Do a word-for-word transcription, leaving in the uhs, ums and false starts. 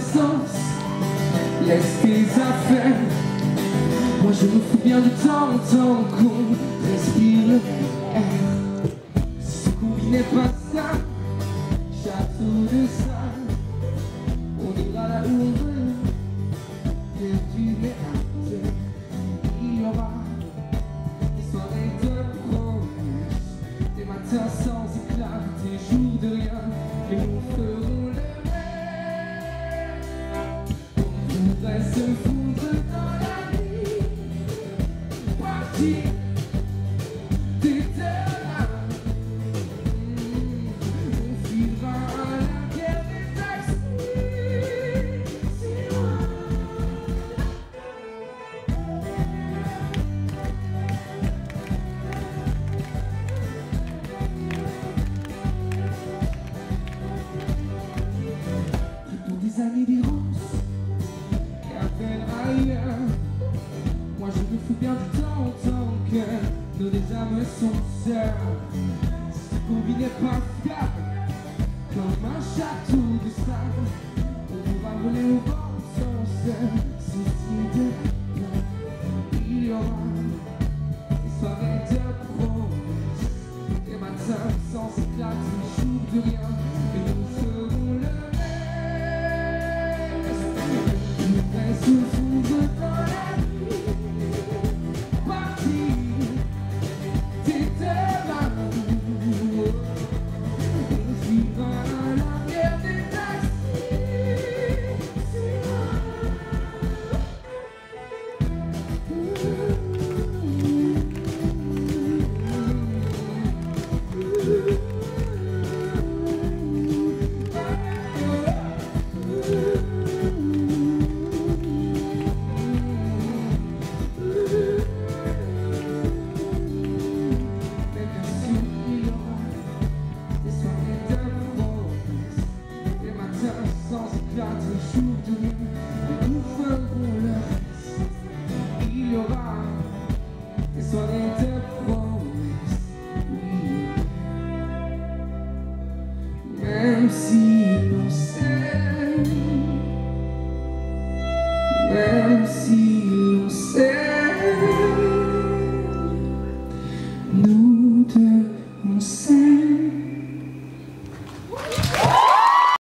l'essence, laisse tes affaires. Moi je me fous bien du temps, tant qu'on respire le même air. Ce qu'on vit n'est pas ça, château de sable. On ira là où on veut, perdu mais à terre. Il y aura des soirées de promesses, des matins sans éclat, des jours de rien, et nous ferons le rêve. On voudrait se fondre dans la vie, partir, t'étais là. On filera à la guerre des taxis, si loin. Pour des années d'errance et à peine ailleurs, moi je me fous bien du temps tant que nos deux âmes sont sœurs. Ce qu'on vit n'est pas fiable, comme un château de sable. On pourra voler au vent sans se soucier de rien. Il y aura des soirées de promesses, des matins sans éclat, des jours de rien, et nous ferons le se fondre dans la vie, partir, t'étais là. On vivra à la guerre des taxis, si loin. Sans éclat.